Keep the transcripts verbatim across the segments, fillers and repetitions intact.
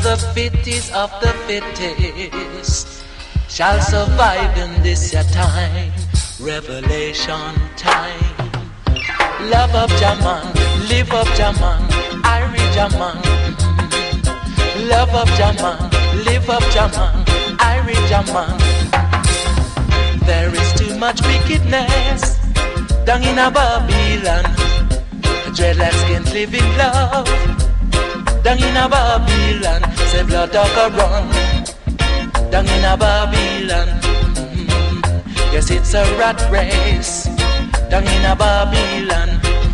the fittest of the fittest shall survive in this your time, revelation time. Love of Jaman, live of Jaman, Irish Jaman. Love of Jaman, live of Jaman, Irish Jaman. There is too much wickedness down in a Babylon. Dreadlocks can't live in love down in a Babylon. Say blood dog a run down in a Babylon. Mm-hmm. Yes, it's a rat race down in a Babylon.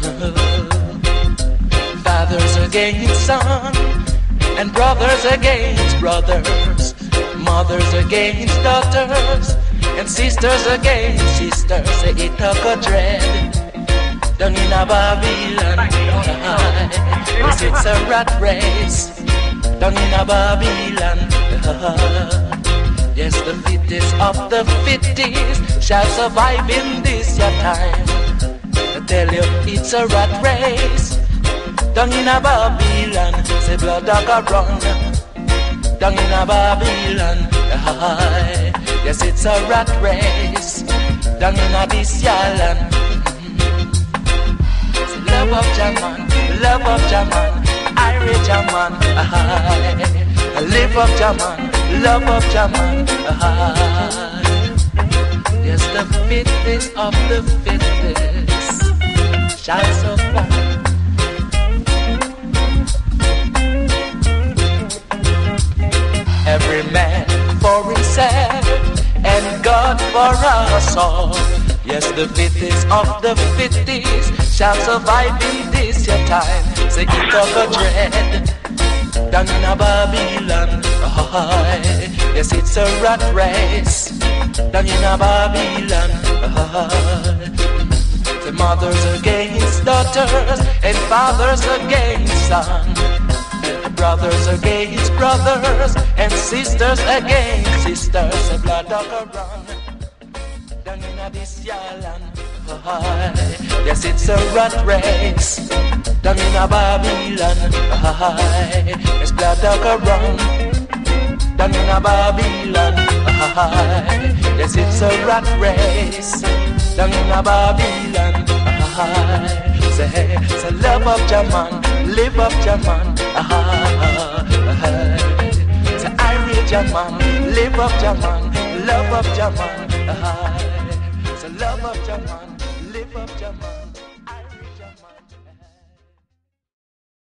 Fathers against son, and brothers against brothers, mothers against daughters, and sisters against sisters. Say it took a dread down in a Babylon. Yes, it's a rat race down in a Babylon. Yes, the fittest of the fittest shall survive in this your time. I tell you, it's a rat race down in a Babylon. Say blood dog a run down in a Babylon. Yes, it's a rat race down in a this your land. Say love of Jaman, love of Jaman, Irish Jaman. Live of Jaman, love of Jaman. Yes, the fittest of the fittest shall survive. Every man for himself and God for us all. Yes, the fittest of the fittest shall survive in this your time. Say it of a dread down in a Babylon. Oh, yes, it's a rat race down in a Babylon. Oh, the mothers against daughters and fathers against sons, brothers against brothers and sisters against sisters. The blood of a run down in this land. Oh, yes, it's a rat race down in a Babylon. Oh, yes, blood of a run down in a Babylon. Oh, yes, it's a rat race down in a Babylon. Oh, say, say love of Jaman, live of Jaman. Ah, say Irish Jaman, live of Jaman, love of Jaman. Ah, say love of Jaman, live of Jaman.